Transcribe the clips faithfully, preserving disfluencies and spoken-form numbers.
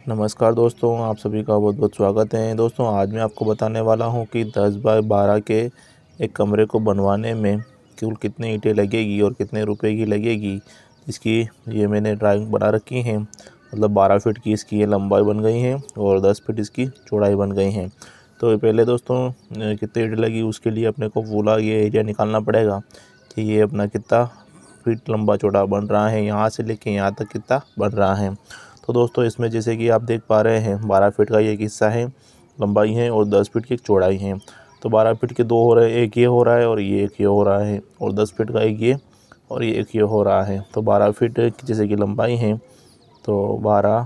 नमस्कार दोस्तों, आप सभी का बहुत बहुत स्वागत है। दोस्तों आज मैं आपको बताने वाला हूं कि दस बाय बारह के एक कमरे को बनवाने में कुल कितनी ईंटें लगेगी और कितने रुपए की लगेगी। इसकी ये मैंने ड्राइंग बना रखी है। मतलब बारह फीट की इसकी ये लंबाई बन गई है और दस फीट इसकी चौड़ाई बन गई है। तो पहले दोस्तों कितनी ईंटें लगी उसके लिए अपने को पूरा ये एरिया निकालना पड़ेगा कि ये अपना कितना फीट लंबा चौड़ा बन रहा है, यहाँ से लेके यहाँ तक कितना बन रहा है। तो दोस्तों इसमें जैसे कि आप देख पा रहे हैं बारह फीट का ये एक हिस्सा है, लंबाई है, और दस फीट की एक चौड़ाई है। तो बारह फीट के दो हो रहे हैं, एक ये हो रहा है और ये एक ये हो रहा है, और दस फीट का एक ये और ये एक ये हो रहा है। तो बारह फीट की जैसे कि लंबाई है तो बारह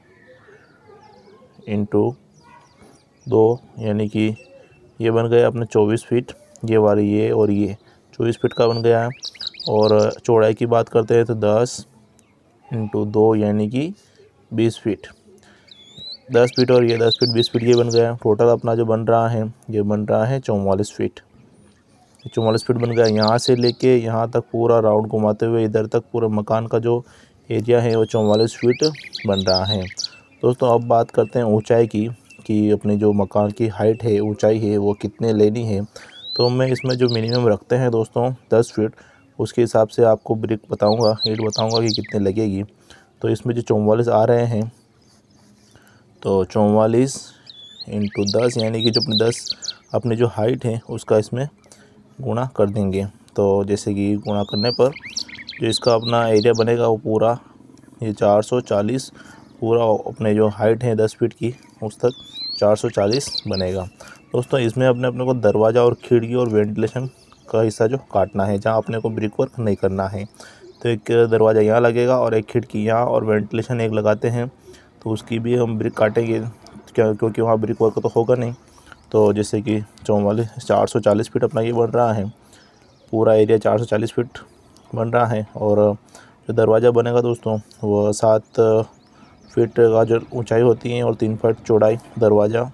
इंटू दो यानी कि ये बन गया अपने चौबीस फीट, ये वाली ये और ये चौबीस फीट का बन गया है। और चौड़ाई की बात करते हैं तो दस इंटू दो यानी कि बीस फीट, दस फीट और ये दस फीट बीस फीट ये बन गया। टोटल अपना जो बन रहा है ये बन रहा है चौवालीस फीट। चौवालीस फीट बन गया। यहाँ से लेके यहाँ तक पूरा राउंड घुमाते हुए इधर तक पूरा मकान का जो एरिया है वो चौवालीस फीट बन रहा है। दोस्तों अब बात करते हैं ऊंचाई की कि अपने जो मकान की हाइट है, ऊंचाई है, वो कितने लेनी है। तो मैं इसमें जो मिनिमम रखते हैं दोस्तों दस फीट, उसके हिसाब से आपको ब्रिक बताऊँगा, ईंट बताऊँगा कि कितने लगेगी। तो इसमें जो चौवालीस आ रहे हैं तो चौवालीस इंटू दस यानी कि जो अपने दस अपनी जो हाइट है उसका इसमें गुणा कर देंगे। तो जैसे कि गुणा करने पर जो इसका अपना एरिया बनेगा वो पूरा ये चार सौ चालीस, पूरा अपने जो हाइट है दस फीट की उस तक चार सौ चालीस बनेगा। दोस्तों इसमें अपने अपने को दरवाज़ा और खिड़की और वेंटिलेशन का हिस्सा जो काटना है, जहाँ अपने को ब्रिक वर्क नहीं करना है। तो एक दरवाज़ा यहाँ लगेगा और एक खिड़की यहाँ, और वेंटिलेशन एक लगाते हैं तो उसकी भी हम ब्रिक काटेंगे क्या, क्योंकि वहाँ ब्रिक वर्क तो होगा नहीं। तो जैसे कि चौवालीस चार सौ चालीस फीट अपना ये बन रहा है, पूरा एरिया चार सौ चालीस फीट बन रहा है। और जो दरवाज़ा बनेगा दोस्तों वो सात फीट का जो ऊंचाई होती है और तीन फीट चौड़ाई दरवाज़ा।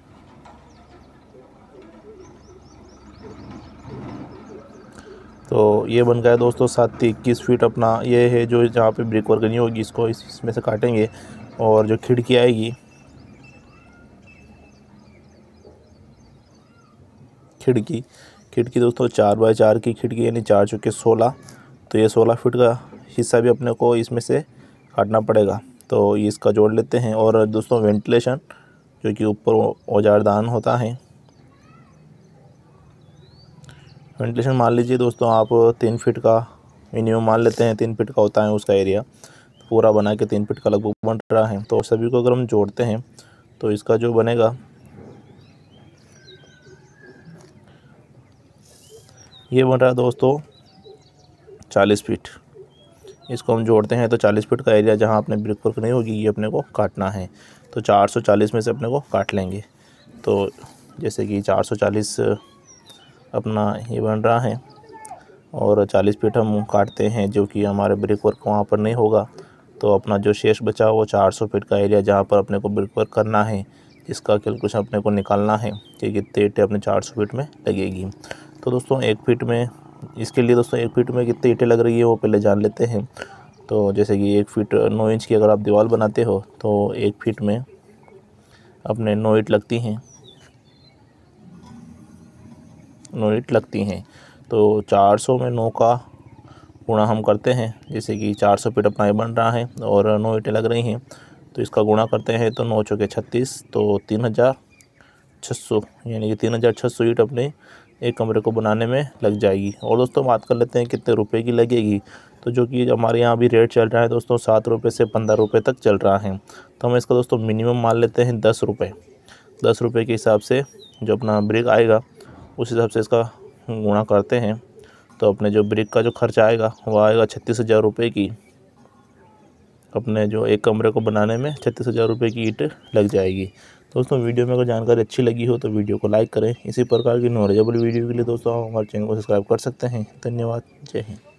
तो ये बन गया दोस्तों सात इक्कीस फीट अपना ये है जो जहाँ पे ब्रिक वर्क नहीं होगी, इसको इस इसमें से काटेंगे। और जो खिड़की आएगी, खिड़की खिड़की दोस्तों चार बाय चार की खिड़की यानी चार चौके सोलह। तो ये सोलह फीट का हिस्सा भी अपने को इसमें से काटना पड़ेगा। तो ये इसका जोड़ लेते हैं। और दोस्तों वेंटिलेशन जो कि ऊपर औजारदान होता है, वेंटिलेशन मान लीजिए दोस्तों आप तीन फीट का मिनिमम मान लेते हैं, तीन फीट का होता है उसका एरिया, पूरा बना के तीन फीट का लगभग बन रहा है। तो सभी को अगर हम जोड़ते हैं तो इसका जो बनेगा ये बन रहा है दोस्तों चालीस फीट। इसको हम जोड़ते हैं तो चालीस फीट का एरिया जहां अपने ब्रिक वर्क नहीं होगी ये अपने को काटना है। तो चार सौ चालीस में से अपने को काट लेंगे। तो जैसे कि चार सौ चालीस अपना ये बन रहा है और चालीस फीट हम काटते हैं जो कि हमारे ब्रिक वर्क वहाँ पर नहीं होगा। तो अपना जो शेष बचा वो चार सौ फीट का एरिया जहाँ पर अपने को ब्रिक वर्क करना है, इसका कैलकुलेशन अपने को निकालना है कि कितने ईंटें अपने चार सौ फीट में लगेगी। तो दोस्तों एक फीट में, इसके लिए दोस्तों एक फीट में कितनी ईंटें लग रही है वो पहले जान लेते हैं। तो जैसे कि एक फीट नौ इंच की अगर आप दीवार बनाते हो तो एक फीट में अपने नौ ईंट लगती हैं, नौ ईंट लगती हैं। तो चार सौ में नौ का गुणा हम करते हैं, जैसे कि चार सौ फीट अपना ये बन रहा है और नौ ईंटें लग रही हैं। तो इसका गुणा करते हैं तो नौ चौके छत्तीस, तो तीन हज़ार छः सौ यानी कि तीन हज़ार छः सौ ईंट अपने एक कमरे को बनाने में लग जाएगी। और दोस्तों बात कर लेते हैं कितने रुपए की लगेगी। तो जो कि हमारे यहाँ अभी रेट चल रहा है दोस्तों सात रुपये से पंद्रह रुपये तक चल रहा है। तो हम इसका दोस्तों मिनिमम मान लेते हैं दस रुपये। दस रुपये के हिसाब से जो अपना ब्रिक आएगा उस हिसाब से इसका गुणा करते हैं। तो अपने जो ब्रिक का जो खर्चा आएगा वो आएगा छत्तीस हज़ार रुपये की, अपने जो एक कमरे को बनाने में छत्तीस हज़ार रुपये की ईंट लग जाएगी। दोस्तों वीडियो में अगर जानकारी अच्छी लगी हो तो वीडियो को लाइक करें। इसी प्रकार की नॉलेजेबल वीडियो के लिए दोस्तों हमारे चैनल को सब्सक्राइब कर सकते हैं। धन्यवाद। जय हिंद।